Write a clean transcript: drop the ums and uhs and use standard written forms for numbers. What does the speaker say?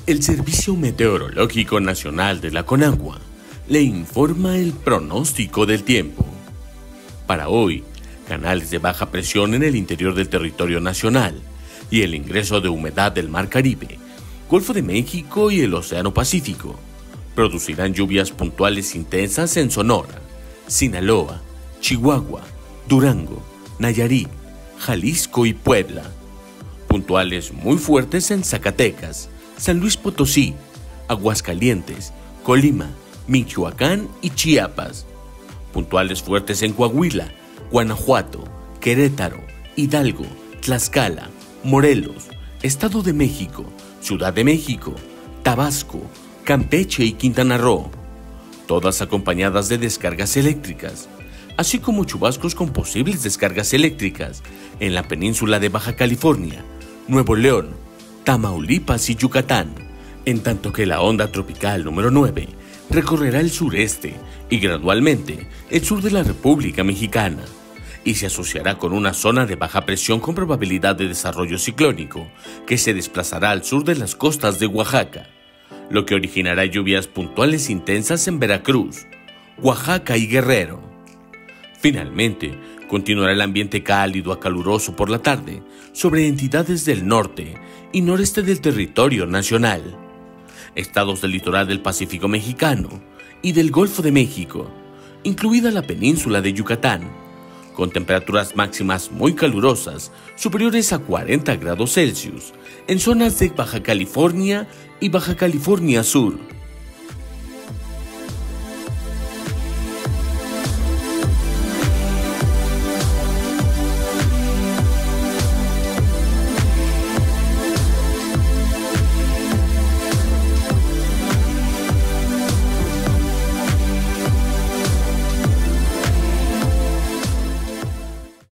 El Servicio Meteorológico Nacional de la Conagua le informa el pronóstico del tiempo. Para hoy, canales de baja presión en el interior del territorio nacional y el ingreso de humedad del Mar Caribe, Golfo de México y el Océano Pacífico producirán lluvias puntuales intensas en Sonora, Sinaloa, Chihuahua, Durango, Nayarit, Jalisco y Puebla. Puntuales muy fuertes en Zacatecas, San Luis Potosí, Aguascalientes, Colima, Michoacán y Chiapas. Puntuales fuertes en Coahuila, Guanajuato, Querétaro, Hidalgo, Tlaxcala, Morelos, Estado de México, Ciudad de México, Tabasco, Campeche y Quintana Roo. Todas acompañadas de descargas eléctricas, así como chubascos con posibles descargas eléctricas en la península de Baja California, Nuevo León, Tamaulipas y Yucatán, en tanto que la onda tropical número 9 recorrerá el sureste y gradualmente el sur de la República Mexicana y se asociará con una zona de baja presión con probabilidad de desarrollo ciclónico que se desplazará al sur de las costas de Oaxaca, lo que originará lluvias puntuales intensas en Veracruz, Oaxaca y Guerrero. Finalmente, continuará el ambiente cálido a caluroso por la tarde sobre entidades del norte y noreste del territorio nacional, estados del litoral del Pacífico mexicano y del Golfo de México, incluida la península de Yucatán, con temperaturas máximas muy calurosas superiores a 40 grados Celsius en zonas de Baja California y Baja California Sur,